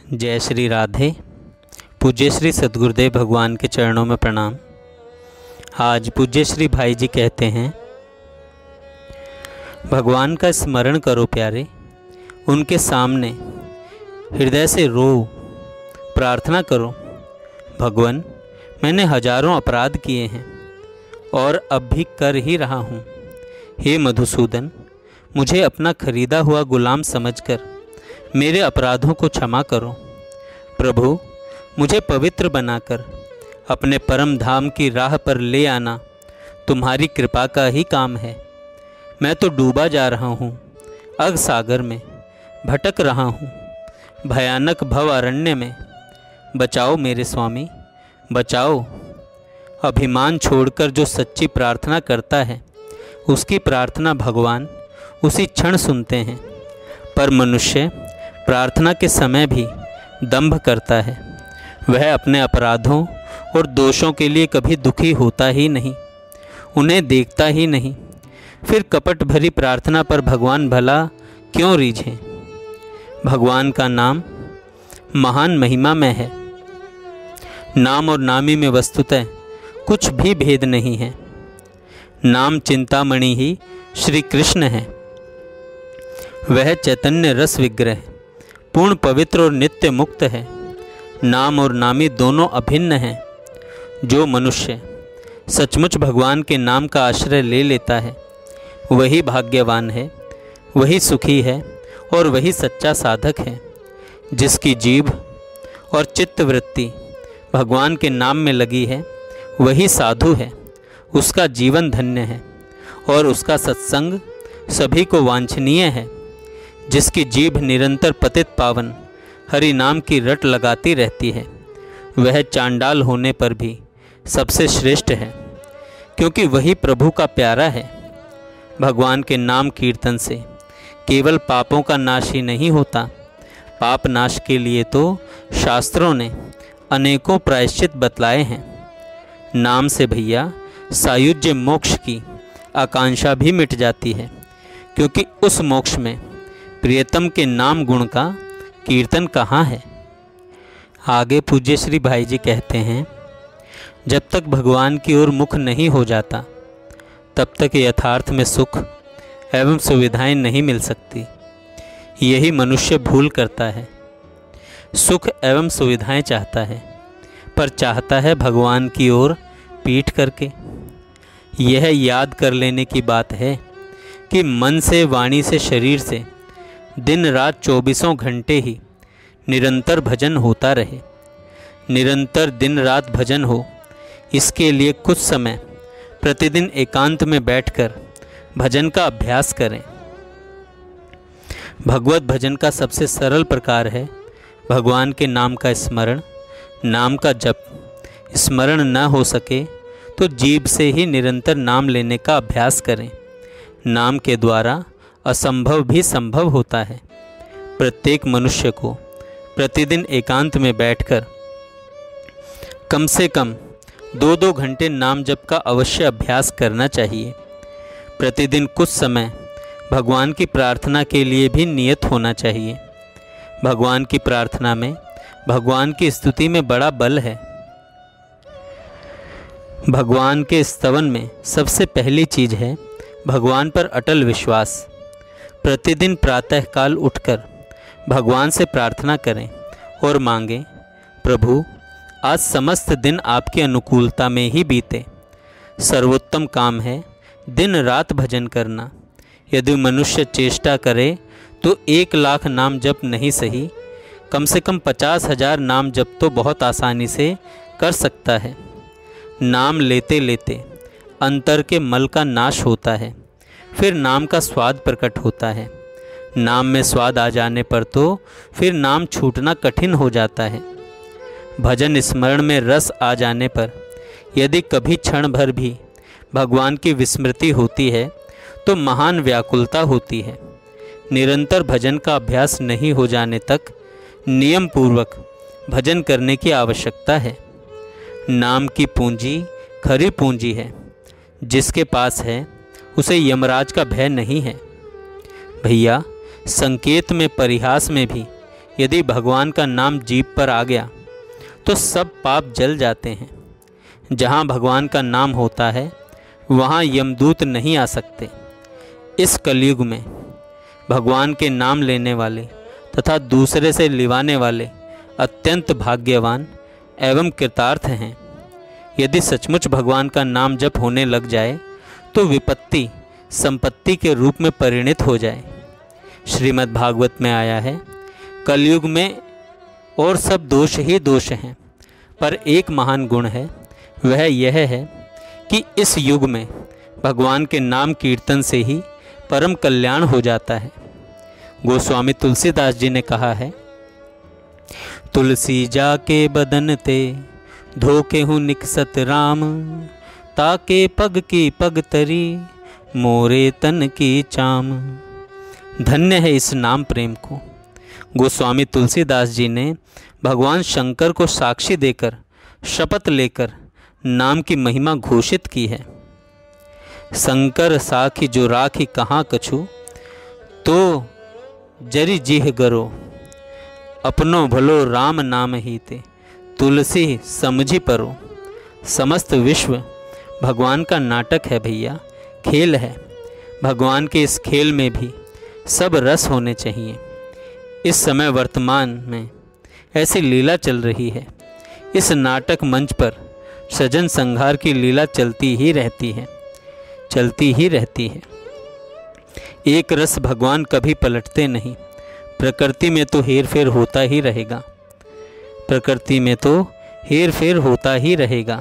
जय श्री राधे। पूज्य श्री सद्गुरुदेव भगवान के चरणों में प्रणाम। आज पूज्य श्री भाई जी कहते हैं, भगवान का स्मरण करो प्यारे, उनके सामने हृदय से रो, प्रार्थना करो। भगवान, मैंने हजारों अपराध किए हैं और अब भी कर ही रहा हूँ। हे मधुसूदन, मुझे अपना खरीदा हुआ गुलाम समझकर मेरे अपराधों को क्षमा करो। प्रभु, मुझे पवित्र बनाकर अपने परम धाम की राह पर ले आना तुम्हारी कृपा का ही काम है। मैं तो डूबा जा रहा हूँ, अग सागर में भटक रहा हूँ, भयानक भव अरण्य में। बचाओ मेरे स्वामी, बचाओ। अभिमान छोड़कर जो सच्ची प्रार्थना करता है, उसकी प्रार्थना भगवान उसी क्षण सुनते हैं। पर मनुष्य प्रार्थना के समय भी दंभ करता है। वह अपने अपराधों और दोषों के लिए कभी दुखी होता ही नहीं, उन्हें देखता ही नहीं। फिर कपट भरी प्रार्थना पर भगवान भला क्यों रीझें। भगवान का नाम महान महिमा में है। नाम और नामी में वस्तुतः कुछ भी भेद नहीं है। नाम चिंतामणि ही श्री कृष्ण है। वह चैतन्य रस विग्रह, पूर्ण पवित्र और नित्य मुक्त है। नाम और नामी दोनों अभिन्न हैं। जो मनुष्य सचमुच भगवान के नाम का आश्रय ले लेता है, वही भाग्यवान है, वही सुखी है और वही सच्चा साधक है। जिसकी जीभ और चित्तवृत्ति भगवान के नाम में लगी है, वही साधु है। उसका जीवन धन्य है और उसका सत्संग सभी को वांछनीय है। जिसकी जीभ निरंतर पतित पावन हरि नाम की रट लगाती रहती है, वह चांडाल होने पर भी सबसे श्रेष्ठ है, क्योंकि वही प्रभु का प्यारा है। भगवान के नाम कीर्तन से केवल पापों का नाश ही नहीं होता, पाप नाश के लिए तो शास्त्रों ने अनेकों प्रायश्चित बतलाए हैं। नाम से भैया सायुज्य मोक्ष की आकांक्षा भी मिट जाती है, क्योंकि उस मोक्ष में प्रियतम के नाम गुण का कीर्तन कहाँ है। आगे पूज्य श्री भाई जी कहते हैं, जब तक भगवान की ओर मुख नहीं हो जाता, तब तक यथार्थ में सुख एवं सुविधाएं नहीं मिल सकती। यही मनुष्य भूल करता है। सुख एवं सुविधाएं चाहता है, पर चाहता है भगवान की ओर पीठ करके। यह याद कर लेने की बात है कि मन से, वाणी से, शरीर से दिन रात 24 घंटे ही निरंतर भजन होता रहे। निरंतर दिन रात भजन हो, इसके लिए कुछ समय प्रतिदिन एकांत में बैठकर भजन का अभ्यास करें। भगवत भजन का सबसे सरल प्रकार है भगवान के नाम का स्मरण, नाम का जप। स्मरण न हो सके तो जीभ से ही निरंतर नाम लेने का अभ्यास करें। नाम के द्वारा असंभव भी संभव होता है। प्रत्येक मनुष्य को प्रतिदिन एकांत में बैठकर कम से कम 2-2 घंटे नाम जप का अवश्य अभ्यास करना चाहिए। प्रतिदिन कुछ समय भगवान की प्रार्थना के लिए भी नियत होना चाहिए। भगवान की प्रार्थना में, भगवान की स्तुति में बड़ा बल है। भगवान के स्तवन में सबसे पहली चीज है भगवान पर अटल विश्वास। प्रतिदिन प्रातःकाल उठकर भगवान से प्रार्थना करें और मांगें, प्रभु आज समस्त दिन आपकी अनुकूलता में ही बीते। सर्वोत्तम काम है दिन रात भजन करना। यदि मनुष्य चेष्टा करे तो 1 लाख नाम जप नहीं सही, कम से कम 50,000 नाम जप तो बहुत आसानी से कर सकता है। नाम लेते लेते अंतर के मल का नाश होता है, फिर नाम का स्वाद प्रकट होता है। नाम में स्वाद आ जाने पर तो फिर नाम छूटना कठिन हो जाता है। भजन स्मरण में रस आ जाने पर यदि कभी क्षण भर भी भगवान की विस्मृति होती है तो महान व्याकुलता होती है। निरंतर भजन का अभ्यास नहीं हो जाने तक नियम पूर्वक भजन करने की आवश्यकता है। नाम की पूंजी खरी पूंजी है। जिसके पास है उसे यमराज का भय नहीं है। भैया, संकेत में, परिहास में भी यदि भगवान का नाम जीभ पर आ गया तो सब पाप जल जाते हैं। जहाँ भगवान का नाम होता है वहाँ यमदूत नहीं आ सकते। इस कलयुग में भगवान के नाम लेने वाले तथा दूसरे से लिवाने वाले अत्यंत भाग्यवान एवं कृतार्थ हैं। यदि सचमुच भगवान का नाम जप होने लग जाए तो विपत्ति संपत्ति के रूप में परिणित हो जाए। श्रीमद् भागवत में आया है, कलयुग में और सब दोष ही दोष हैं, पर एक महान गुण है, वह यह है कि इस युग में भगवान के नाम कीर्तन से ही परम कल्याण हो जाता है। गोस्वामी तुलसीदास जी ने कहा है, तुलसी जाके बदन ते धोके हूँ निकसत राम, ताके पग की पग तरी मोरे तन की चाम। धन्य है इस नाम प्रेम को। गोस्वामी तुलसीदास जी ने भगवान शंकर को साक्षी देकर शपथ लेकर नाम की महिमा घोषित की है। शंकर साखी जो राखी कहाँ कछु, तो जरी जिह गरो, अपनो भलो राम नाम ही ते, तुलसी समझी परो। समस्त विश्व भगवान का नाटक है भैया, खेल है। भगवान के इस खेल में भी सब रस होने चाहिए। इस समय वर्तमान में ऐसी लीला चल रही है। इस नाटक मंच पर सजन संहार की लीला चलती ही रहती है, चलती ही रहती है। एक रस भगवान कभी पलटते नहीं। प्रकृति में तो हेर फेर होता ही रहेगा, प्रकृति में तो हेर फेर होता ही रहेगा।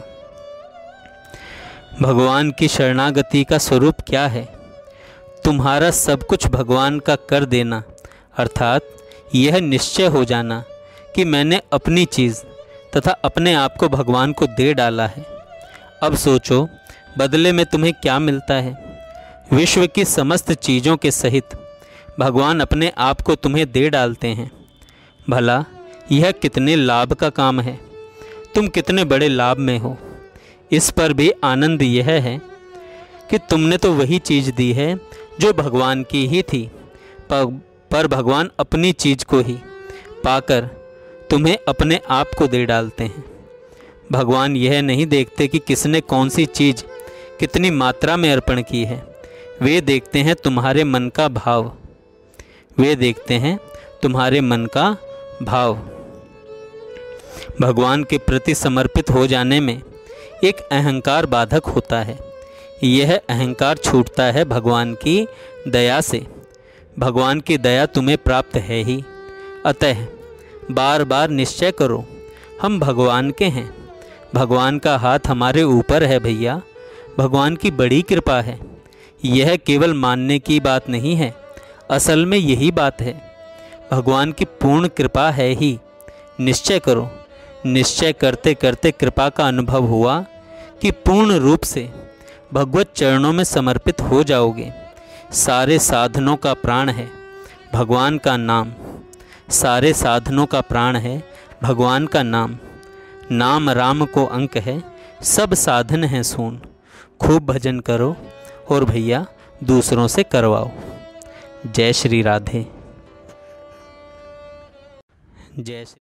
भगवान की शरणागति का स्वरूप क्या है? तुम्हारा सब कुछ भगवान का कर देना, अर्थात यह निश्चय हो जाना कि मैंने अपनी चीज़ तथा अपने आप को भगवान को दे डाला है। अब सोचो बदले में तुम्हें क्या मिलता है। विश्व की समस्त चीज़ों के सहित भगवान अपने आप को तुम्हें दे डालते हैं। भला यह कितने लाभ का काम है, तुम कितने बड़े लाभ में हो। इस पर भी आनंद यह है कि तुमने तो वही चीज़ दी है जो भगवान की ही थी, पर भगवान अपनी चीज़ को ही पाकर तुम्हें अपने आप को दे डालते हैं। भगवान यह नहीं देखते कि किसने कौन सी चीज़ कितनी मात्रा में अर्पण की है, वे देखते हैं तुम्हारे मन का भाव, वे देखते हैं तुम्हारे मन का भाव। भगवान के प्रति समर्पित हो जाने में एक अहंकार बाधक होता है। यह अहंकार छूटता है भगवान की दया से। भगवान की दया तुम्हें प्राप्त है ही, अतः बार बार निश्चय करो हम भगवान के हैं। भगवान का हाथ हमारे ऊपर है भैया, भगवान की बड़ी कृपा है। यह केवल मानने की बात नहीं है, असल में यही बात है। भगवान की पूर्ण कृपा है ही। निश्चय करो। निश्चय करते करते कृपा का अनुभव हुआ कि पूर्ण रूप से भगवत चरणों में समर्पित हो जाओगे। सारे साधनों का प्राण है भगवान का नाम, सारे साधनों का प्राण है भगवान का नाम। नाम राम को अंक है, सब साधन हैं सून। खूब भजन करो और भैया दूसरों से करवाओ। जय श्री राधे। जय श्री